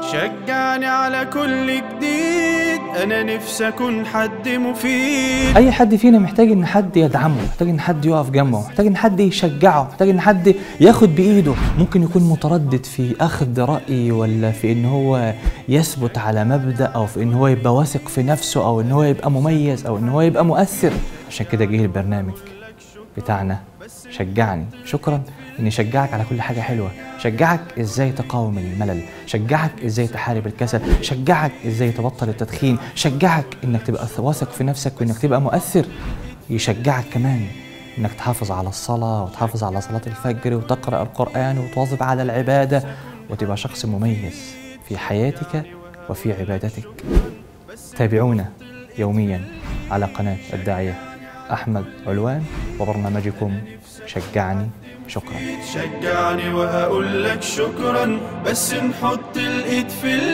شجعني على كل جديد، أنا نفسي أكون حد مفيد. أي حد فينا محتاج إن حد يدعمه، محتاج إن حد يقف جنبه، محتاج إن حد يشجعه، محتاج إن حد ياخد بإيده. ممكن يكون متردد في أخذ رأي، ولا في إن هو يثبت على مبدأ، أو في إن هو يبقى واثق في نفسه، أو إن هو يبقى مميز، أو إن هو يبقى مؤثر. عشان كده جه البرنامج بتاعنا شجعني. شكرا اني شجعك على كل حاجة حلوة، شجعك ازاي تقاوم الملل، شجعك ازاي تحارب الكسل، شجعك ازاي تبطل التدخين، شجعك انك تبقى واثق في نفسك وانك تبقى مؤثر. يشجعك كمان انك تحافظ على الصلاة وتحافظ على صلاة الفجر وتقرأ القرآن وتواظب على العبادة وتبقى شخص مميز في حياتك وفي عبادتك. تابعونا يوميا على قناة الداعية أحمد علوان وبرنامجكم شجعني. شكرا. شجعني وهقول لك شكرا، بس نحط الإيد في